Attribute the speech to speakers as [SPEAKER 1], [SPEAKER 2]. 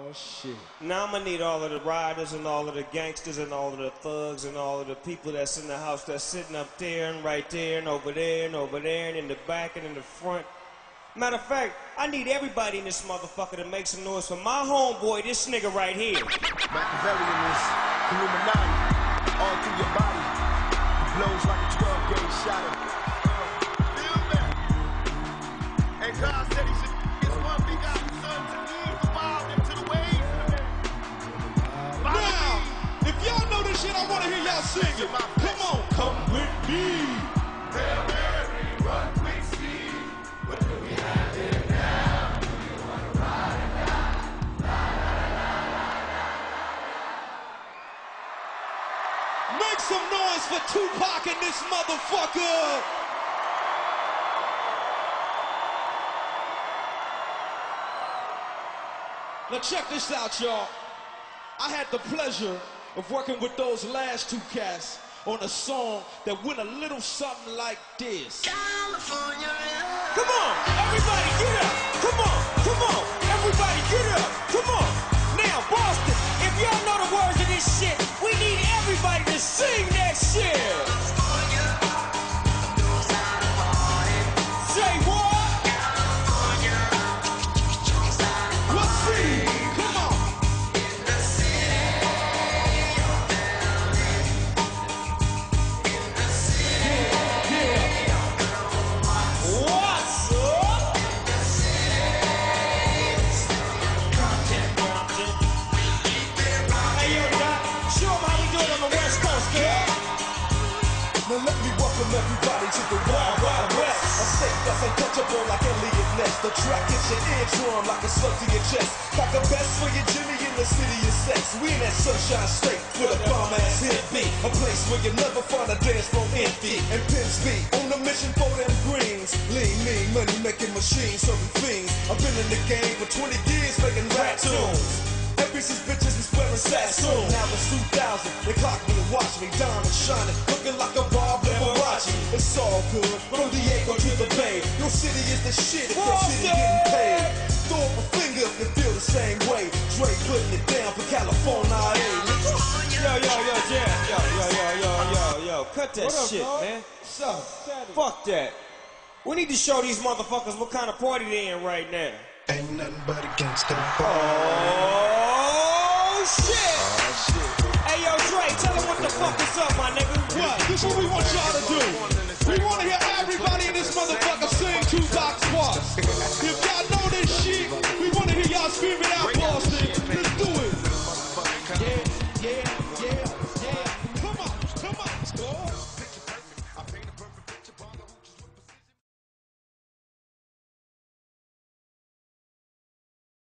[SPEAKER 1] shit.
[SPEAKER 2] Now I'm gonna need all of the riders and all of the gangsters and all of the thugs and all of the people that's in the house that's sitting up there and right there and over there and over there and in the back and in the front. Matter of fact, I need everybody in this motherfucker to make some noise for my homeboy, this nigga right here.
[SPEAKER 3] Machiavellian is Illuminati, all through your body. Blows like a 12-gauge shot of. Feel that? And God said he should his one begotten son to lead the wild into the ways.
[SPEAKER 1] Now, if y'all know this shit, I want to hear y'all sing it. Come on, come with me.
[SPEAKER 3] Hail Mary, run quick speed. What do we have here now? Do you want to ride it down?
[SPEAKER 1] Make some noise for Tupac and this motherfucker. Now check this out, y'all. I had the pleasure of working with those last two cats on a song that went a little something like this.
[SPEAKER 3] California.
[SPEAKER 2] Come on, everybody get up. Come on, everybody get up. Come on. Now, Boston, if y'all know the words of this shit, we need everybody to sing that shit. Say what?
[SPEAKER 1] Let's see. Come on.
[SPEAKER 2] What's up? Hey, yo, Doc, show 'em how we do it on the West Coast, girl.
[SPEAKER 3] Now let me welcome everybody to the Wild Wild West. A state that's untouchable like Elliot Ness. The track hits your eardrum like a slug to your chest. Like a best for your Jimmy in the city of sex. We in that Sunshine State with a bomb ass hit beat. A place where you never find a dance floor empty. And pimps be on a mission for them greens. Lean, mean, money making machines, serving fiends. I've been in the game for 20 years making rap tunes. Every since bitches was wearing Sassoon. Now it's 2000, they clock me and watch me, diamond shining, looking like a Bob Liberace. It's all good, from Diego to the Bay. Your city is the shit if your city getting paid. Throw up a finger if you feel the same way. Dre putting it down for California.
[SPEAKER 2] Yo, cut that shit, man. Fuck that. We need to show these motherfuckers what kind of party they in right now.
[SPEAKER 3] Ain't nothing but a gangsta
[SPEAKER 2] Oh, shit! Hey, yo, Dre, tell them what the fuck is up, my nigga.
[SPEAKER 1] What? This is what we want y'all to do. We want to hear everybody in this motherfucker sing Tupac's part. If y'all know this shit, we want to hear y'all scream it out